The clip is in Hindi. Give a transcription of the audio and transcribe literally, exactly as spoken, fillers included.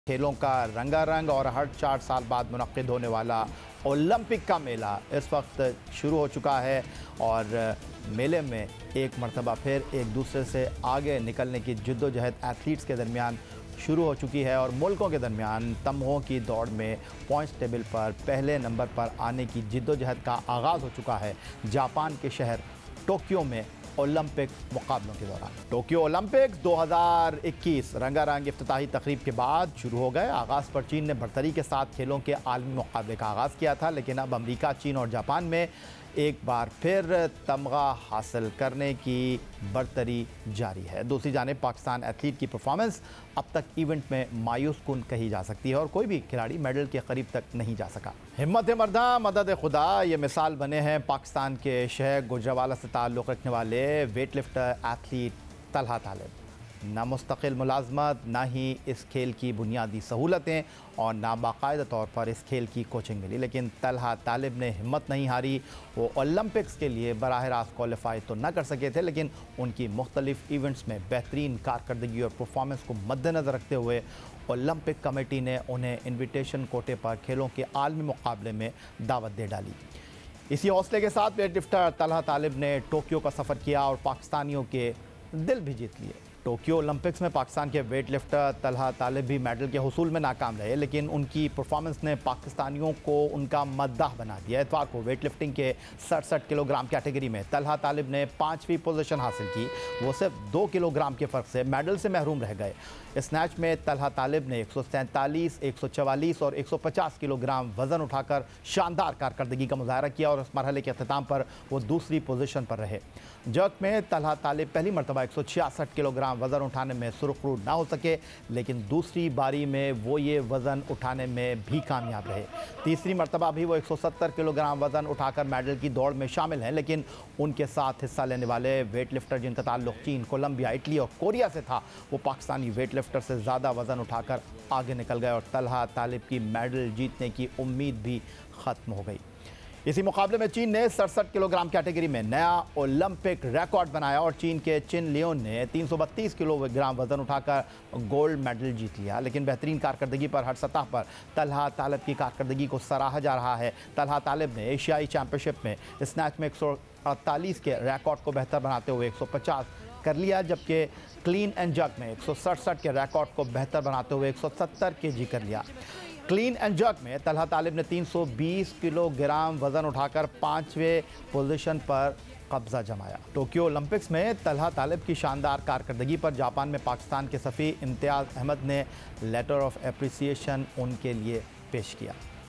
खेलों का रंगारंग और हर चार साल बाद मुनक्किद होने वाला ओलंपिक का मेला इस वक्त शुरू हो चुका है और मेले में एक मरतबा फिर एक दूसरे से आगे निकलने की जद्दोजहद एथलीट्स के दरमियान शुरू हो चुकी है और मुल्कों के दरमियान तमगों की दौड़ में पॉइंट्स टेबल पर पहले नंबर पर आने की जद्दोजहद का आगाज़ हो चुका है जापान के शहर टोक्यो में ओलंपिक मुकाबलों के दौरान। टोक्यो ओलंपिक्स दो हज़ार इक्कीस रंगारंग इफ्तिताही तकरीब के बाद शुरू हो गए। आगाज़ पर चीन ने बढ़तरी के साथ खेलों के आलमी मुकाबले का आगाज़ किया था, लेकिन अब अमेरिका, चीन और जापान में एक बार फिर तमगा हासिल करने की बढ़तरी जारी है। दूसरी जानिब पाकिस्तान एथलीट की परफॉर्मेंस अब तक इवेंट में मायूस कुन कही जा सकती है और कोई भी खिलाड़ी मेडल के करीब तक नहीं जा सका। हिम्मत मर्दा मदद खुदा ये मिसाल बने हैं पाकिस्तान के शहर गुजरावाला से ताल्लुक़ रखने वाले weight lifter athlete Talha Talib. ना मुस्तकिल मुलाजमत, ना ही इस खेल की बुनियादी सहूलतें और ना बाकायदा तौर पर इस खेल की कोचिंग मिली, लेकिन तलहा तालिब ने हिम्मत नहीं हारी। वो ओलंपिक्स के लिए बराह रास्त क्वालिफाई तो न कर सके थे, लेकिन उनकी मुख्तलिफ इवेंट्स में बेहतरीन कारकर्दगी और परफॉर्मेंस को मद्देनज़र रखते हुए ओलंपिक कमेटी ने उन्हें इन्विटेशन कोटे पर खेलों के आलमी मुकाबले में दावत दे डाली। इसी हौसले के साथ वेट लिफ्टर तलहा तालिब ने टोक्यो का सफ़र किया और पाकिस्तानियों के दिल भी जीत लिए। टोक्यो ओलंपिक्स में पाकिस्तान के वेट लिफ्टर तलहा तालिब भी मेडल के हुसूल में नाकाम रहे, लेकिन उनकी परफॉर्मेंस ने पाकिस्तानियों को उनका मद्दाह बना दिया। इतवार को वेट लिफ्टिंग के सड़सठ किलोग्राम कैटेगरी में तलहा तालिब ने पाँचवीं पोजीशन हासिल की। वो सिर्फ दो किलोग्राम के फ़र्क से मेडल से महरूम रह गए। स्नैच में तलहा तालिब ने एक सौ सैंतालीस, एक सौ चवालीस और एक सौ पचास किलोग्राम वज़न उठाकर शानदार कारकर्दगी का मुजाहरा किया और इस मरहले के अख्ताम पर वो दूसरी पोजीशन पर रहे। जर्क में तलहा तालिब पहली मरतबा एक सौ छियासठ किलोग्राम वज़न उठाने में सुरखरू ना हो सके, लेकिन दूसरी बारी में वो ये वज़न उठाने में भी कामयाब रहे। तीसरी मरतबा भी वो एक सौ सत्तर किलोग्राम वज़न उठाकर मेडल की दौड़ में शामिल हैं, लेकिन उनके साथ हिस्सा लेने वाले वेट लिफ्टर जिनका ताल्लुक चीन, कोलंबिया, इटली और कोरिया से था, वो पाकिस्तानी वेट लिफ्टर से ज़्यादा वज़न उठाकर आगे निकल गए और तलहा तालिब की मेडल जीतने की उम्मीद भी ख़त्म हो गई। इसी मुकाबले में चीन ने सड़सठ किलोग्राम कैटेगरी में नया ओलंपिक रिकॉर्ड बनाया और चीन के चिन लियोन ने तीन सौ बत्तीस किलोग्राम वज़न उठाकर गोल्ड मेडल जीत लिया। लेकिन बेहतरीन कारकर्दगी पर हर सतह पर तलहा तालिब की कारकर्दगी को सराहा जा रहा है। तलहा तालिब ने एशियाई चैम्पियनशिप में स्नैच में एक सौ अड़तालीस के रिकॉर्ड को बेहतर बनाते हुए एक सौ पचास कर लिया, जबकि क्लीन एंड जर्क में एक सौ सड़सठ के रिकॉर्ड को बेहतर बनाते हुए एक सौ सत्तर के जी कर लिया। क्लीन एंड जर्क में तलहा तालिब ने तीन सौ बीस किलोग्राम वज़न उठाकर पाँचवें पोजीशन पर कब्जा जमाया। टोक्यो ओलंपिक्स में तलहा तालिब की शानदार कारकर्दगी पर जापान में पाकिस्तान के सफ़ी इम्तियाज़ अहमद ने लेटर ऑफ एप्रिसिएशन उनके लिए पेश किया।